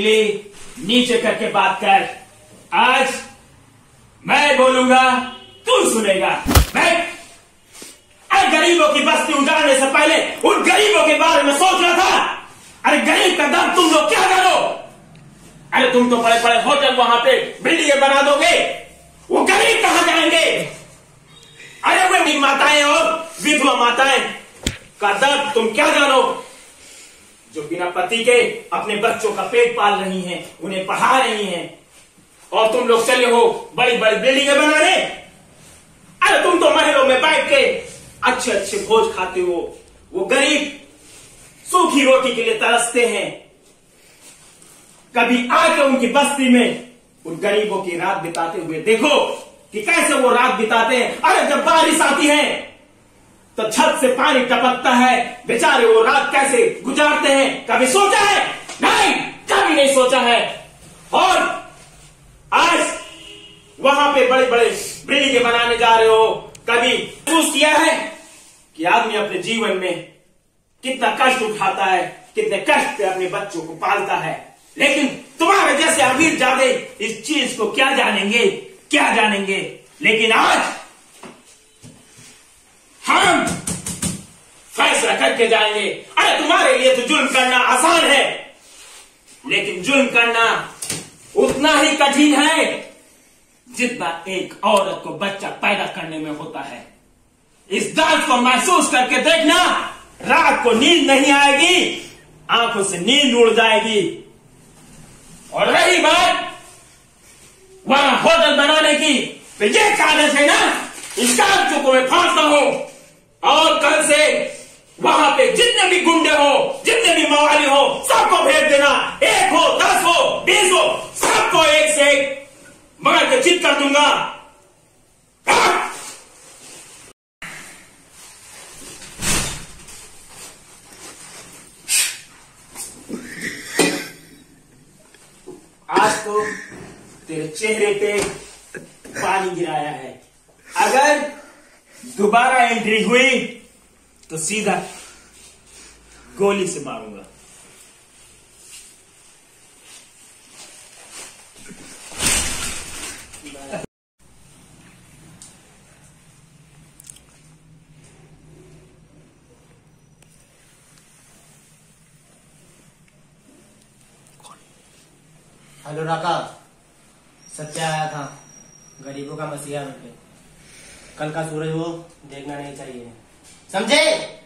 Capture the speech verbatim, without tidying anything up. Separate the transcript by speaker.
Speaker 1: उंगली नीचे करके बात कर। आज मैं बोलूंगा, तू सुनेगा। मैं अरे गरीबों की बस्ती उजाड़ने से पहले उन गरीबों के बारे में सोच रहा था। अरे गरीब का दर्द तुम लोग क्या करो? अरे तुम तो बड़े बड़े होटल वहां पे बिल्डिंगें बना दोगे, वो गरीब कहां जाएंगे? अरे वे माताएं और विधवा माताएं का दर्द तुम क्या जानो, जो बिना पति के अपने बच्चों का पेट पाल रही हैं, उन्हें पढ़ा रही हैं, और तुम लोग चले हो बड़ी बड़ी बिल्डिंगें बनाने। अरे तुम तो महलों में बैठ के अच्छे अच्छे भोज खाते हो, वो गरीब सूखी रोटी के लिए तरसते हैं। कभी आके उनकी बस्ती में उन गरीबों की रात बिताते हुए देखो कि कैसे वो रात बिताते हैं। अरे जब बारिश आती है तो छत से पानी टपकता है, बेचारे वो रात कैसे गुजारते हैं, कभी सोचा है? नहीं, कभी नहीं सोचा है। और आज वहां पे बड़े बड़े बिल्डिंगें बनाने जा रहे हो, कभी महसूस किया है कि आदमी अपने जीवन में कितना कष्ट उठाता है, कितने कष्ट से अपने बच्चों को पालता है? लेकिन तुम्हारे जैसे अमीर जादे इस चीज को क्या जानेंगे, क्या जानेंगे? लेकिन आज हम फैसला करके जाएंगे। अरे तुम्हारे लिए तो जुल्म करना आसान है, लेकिन जुल्म करना उतना ही कठिन है जितना एक औरत को बच्चा पैदा करने में होता है। इस दर्द को महसूस करके देखना, रात को नींद नहीं आएगी, आंखों से नींद उड़ जाएगी। और रही बात वहां होटल बनाने की, तो ये कागज है ना, इस कागजों को मैं फाड़ता हूं, और कल से वहां पे जितने भी गुंडे हो, जितने भी मवाली हो, सबको भेज देना। एक हो, दस हो, बीस हो, सबको एक से एक मार के चित कर दूंगा। आज तो तेरे चेहरे पे पानी गिराया है, अगर दोबारा एंट्री हुई तो सीधा गोली से मारूंगा।
Speaker 2: हेलो राका, सच्चा आया था, गरीबों का मसीहा बनके। कल का सूरज वो देखना नहीं चाहिए, समझे?